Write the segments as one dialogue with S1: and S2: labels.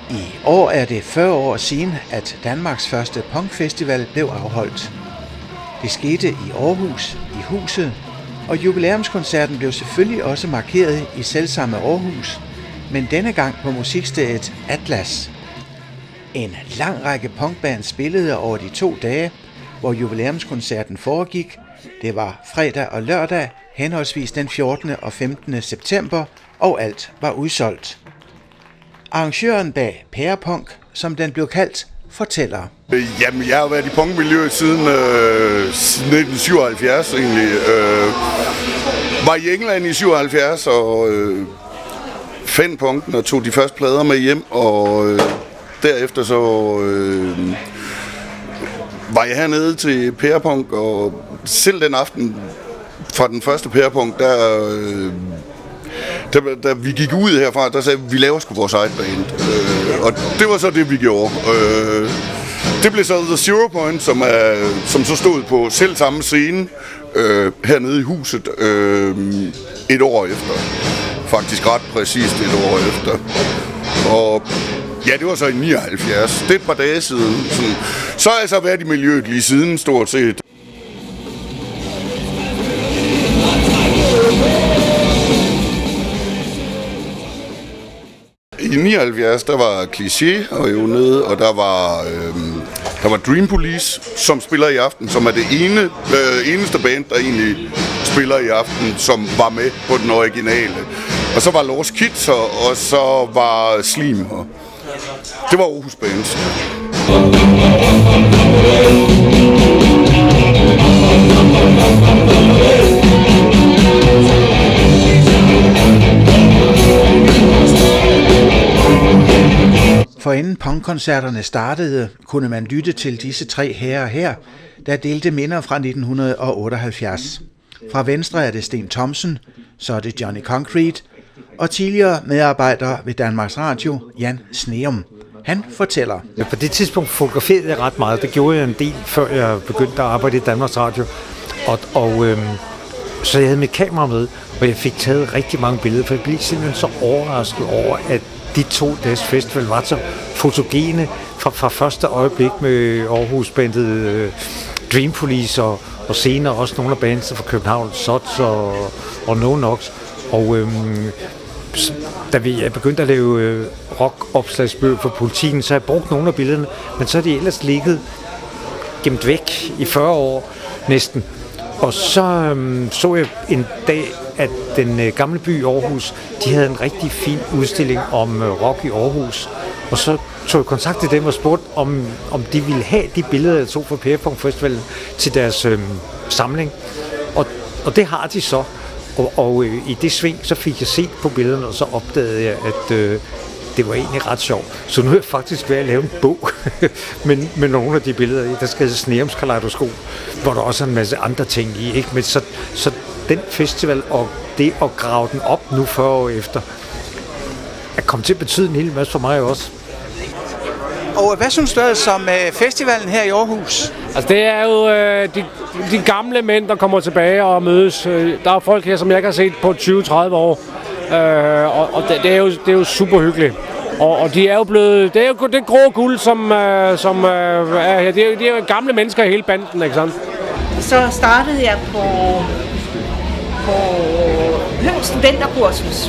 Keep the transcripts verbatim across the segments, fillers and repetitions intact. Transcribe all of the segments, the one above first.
S1: I år er det fyrre år siden, at Danmarks første punkfestival blev afholdt. Det skete i Aarhus, i Huset, og jubilæumskoncerten blev selvfølgelig også markeret i selvsamme Aarhus, men denne gang på musikstedet Atlas. En lang række punkbands spillede over de to dage, hvor jubilæumskoncerten foregik. Det var fredag og lørdag, henholdsvis den fjortende og femtende september, og alt var udsolgt. Arrangøren bag PÆRE PUNK, som den blev kaldt, fortæller.
S2: Jamen, jeg har været i punkmiljøet siden øh, nitten syvoghalvfjerds egentlig. Øh, var i England i syvoghalvfjerds og øh, fandt punken og tog de første plader med hjem, og øh, derefter så øh, var jeg hernede til PÆRE PUNK, og selv den aften fra den første PÆRE PUNK, der... Øh, Da, da vi gik ud herfra, der sagde vi, vi laver sgu vores eget band. Øh, og det var så det, vi gjorde. Øh, det blev så The Zero Point, som, er, som så stod på selv samme scene øh, hernede i huset øh, et år efter. Faktisk ret præcist et år efter. Og ja, det var så i nioghalvfjerds. Det er et par dage siden. Sådan. Så har jeg så været i miljøet lige siden, stort set. I nioghalvfjerds, der var Kliché og jo nede, og der var, øh, der var Dream Police, som spiller i aften, som er det ene, øh, eneste band, der egentlig spiller i aften, som var med på den originale. Og så var Lost Kids her, og så var Slim her. Det var Aarhus bands.
S1: For inden punkkoncerterne startede, kunne man lytte til disse tre herrer her, der delte minder fra nitten otteoghalvfjerds. Fra venstre er det Steen, så er det Johnny Concrete, og tidligere medarbejder ved Danmarks Radio, Jan Sneum. Han fortæller.
S3: Ja, på det tidspunkt fotograferede jeg ret meget. Det gjorde jeg en del, før jeg begyndte at arbejde i Danmarks Radio. Og, og øhm, så jeg havde mit kamera med, og jeg fik taget rigtig mange billeder, for jeg blev simpelthen så overrasket over, at de to dages festival var så fotogene fra, fra første øjeblik med Aarhus-bandet øh, Dream Police, og, og senere også nogle af bandene fra København, Sots og, og No Nox. Og øhm, da vi jeg begyndte at lave øh, rock-opslagsbøger for Politiken, så har jeg brugt nogle af billederne, men så er de ellers ligget gemt væk i fyrre år næsten. Og så øhm, så jeg en dag, at den øh, gamle by Aarhus, de havde en rigtig fin udstilling om øh, rock i Aarhus. Og så tog jeg kontakt til dem og spurgte, om, om de ville have de billeder, jeg tog fra PÆRE PUNK Festivalen til deres øh, samling. Og, og det har de så. Og, og øh, i det sving, så fik jeg set på billederne, og så opdagede jeg, at øh, det var egentlig ret sjovt. Så nu er jeg faktisk ved at lave en bog med, med nogle af de billeder, der skal hedde Sneums kaleidoskop, hvor der også er en masse andre ting i. Ikke? Men så, så den festival og det at grave den op nu fyrre år efter, er kommet til at betyde en hel masse for mig også.
S1: Og hvad synes du som festivalen her i Aarhus?
S4: Altså det er jo øh, de, de gamle mænd, der kommer tilbage og mødes. Der er folk her, som jeg ikke har set på tyve til tredive år. Øh, og og det, det, er jo, det er jo super hyggeligt. Og, og de er jo blevet, det er jo det grå guld, som, øh, som øh, er her. Det er, det er jo gamle mennesker i hele banden, ikke sandt?
S5: Så startede jeg på, på studenterkursus.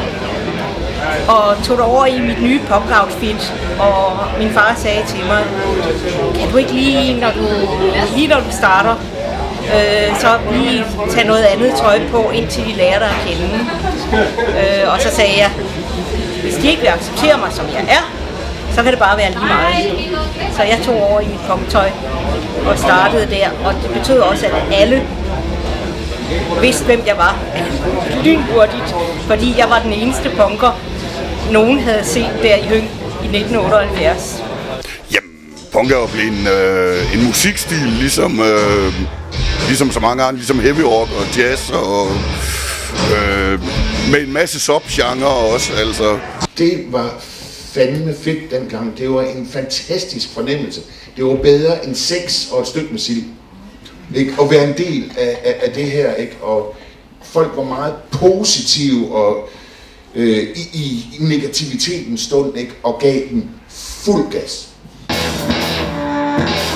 S5: Og tog det over i mit nye punk-outfit, og min far sagde til mig, kan du ikke lige, når du, lige når du starter, øh, så lige tage noget andet tøj på, indtil de lærer dig at kende. Øh, og så sagde jeg, hvis de ikke vil acceptere mig, som jeg er, så kan det bare være lige meget. Så jeg tog over i mit punk-tøj og startede der, og det betød også, at alle vidste, hvem jeg var. Lynhurtigt, fordi jeg var den eneste punker, nogen havde set der i Høng i nitten otteoghalvfjerds.
S2: Jamen, punk er jo blevet en, øh, en musikstil, ligesom, øh, ligesom så mange andre, ligesom heavy rock og jazz, og øh, med en masse subgenre også, altså.
S6: Det var fandme fedt dengang. Det var en fantastisk fornemmelse. Det var bedre end sex og et stykke med sild. Ikke? At være en del af, af, af det her, ikke? Og folk var meget positive, og øh, i, i negativitetens stund, ikke? Og gav den fuld gas.